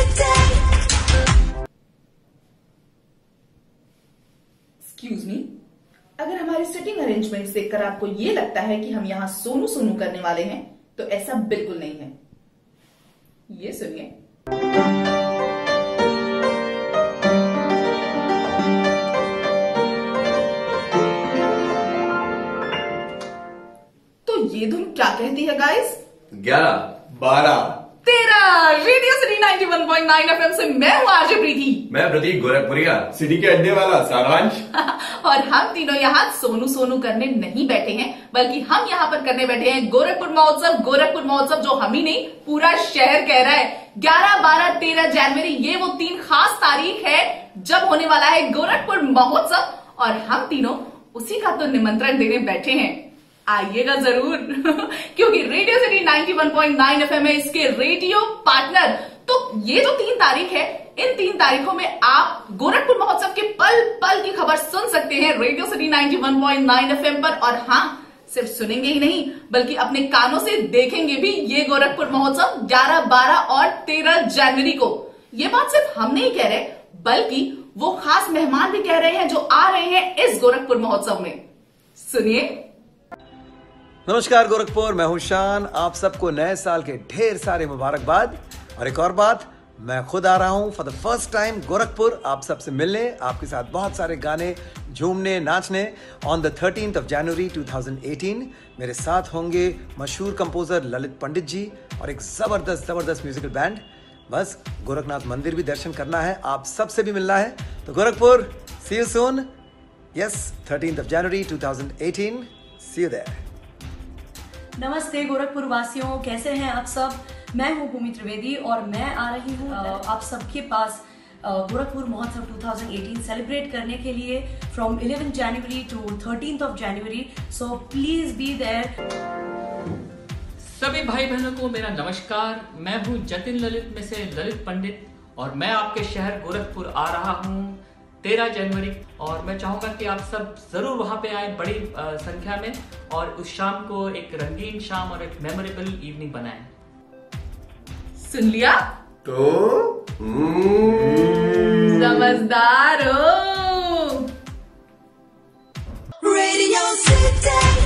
Excuse me, अगर हमारी sitting arrangement देखकर आपको ये लगता है कि हम यहां सोनू सोनू करने वाले हैं, तो ऐसा बिल्कुल नहीं है। ये सुनिए। तो ये धुन क्या कहती है गाइस? 11, 12, 13। रेडियो सिटी 91.9 एफएम से मैं हूं आरजे प्रीति। मैं प्रतीक गोरखपुरिया, सिटी के अड्डे वाला सारांश। और हम तीनों यहाँ सोनू सोनू करने नहीं बैठे हैं, बल्कि हम यहाँ पर करने बैठे हैं गोरखपुर महोत्सव। गोरखपुर महोत्सव जो हम ही नहीं, पूरा शहर कह रहा है। 11, 12, 13 जनवरी ये वो 3 खास तारीख है जब होने वाला है गोरखपुर महोत्सव, और हम तीनों उसी का तो निमंत्रण देने बैठे हैं। आइएगा जरूर क्योंकि रेडियो सिटी 91.9 एफएम है इसके रेडियो पार्टनर। तो ये जो 3 तारीख है, इन 3 तारीखों में आप गोरखपुर महोत्सव के पल पल की खबर सुन सकते हैं रेडियो सिटी 91.9 एफएम पर। और हाँ, सिर्फ सुनेंगे ही नहीं बल्कि अपने कानों से देखेंगे भी ये गोरखपुर महोत्सव 11, 12 और 13 जनवरी को। ये बात सिर्फ हम नहीं कह रहे, बल्कि वो खास मेहमान भी कह रहे हैं जो आ रहे हैं इस गोरखपुर महोत्सव में। सुनिए। नमस्कार गोरखपुर, मैं हूं शान। आप सबको नए साल के ढेर सारे मुबारकबाद। और एक और बात, मैं खुद आ रहा हूं for the first time Gorakhpur आप सबसे मिलने, आपके साथ बहुत सारे गाने, झूमने, नाचने। On the 13th of January 2018 मेरे साथ होंगे मशहूर कंपोजर ललित पंडित जी और एक जबरदस्त म्यूजिकल बैंड। बस गोरखनाथ मंदिर भी दर्शन करना है, आप सबसे भी मिलना है। तो Gorakhpur, see you soon. Yes, 13th of January 2018, see you there. नमस्ते गोरखपुर वासियों, कैसे हैं आप सब? मैं हूं भूमि त्रिवेदी और मैं आ रही हूं आप सबके पास गोरखपुर महोत्सव 2018 सेलिब्रेट करने के लिए from 11 January to 13th of January। So please be there. सभी भाई बहनों को मेरा नमस्कार। मैं हूं जतिन ललित में से ललित पंडित और मैं आपके शहर गोरखपुर आ रहा हूं 13 जनवरी। और मैं चाहूंगा कि आप सब जरूर वहां पे आए बड़ी संख्या में, और उस शाम को एक रंगीन शाम और एक मेमोरेबल इवनिंग बनाएं। सुन लिया तो समझदार हो। Radio City